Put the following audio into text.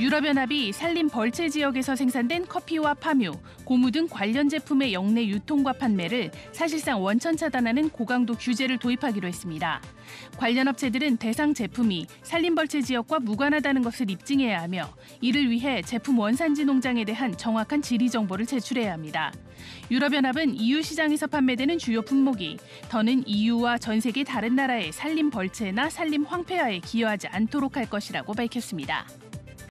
유럽연합이 산림 벌채 지역에서 생산된 커피와 파묘, 고무 등 관련 제품의 영내 유통과 판매를 사실상 원천 차단하는 고강도 규제를 도입하기로 했습니다. 관련 업체들은 대상 제품이 산림 벌채 지역과 무관하다는 것을 입증해야 하며 이를 위해 제품 원산지 농장에 대한 정확한 지리 정보를 제출해야 합니다. 유럽연합은 EU 시장에서 판매되는 주요 품목이 더는 EU와 전 세계 다른 나라의 산림 벌채나 산림 황폐화에 기여하지 않도록 할 것이라고 밝혔습니다.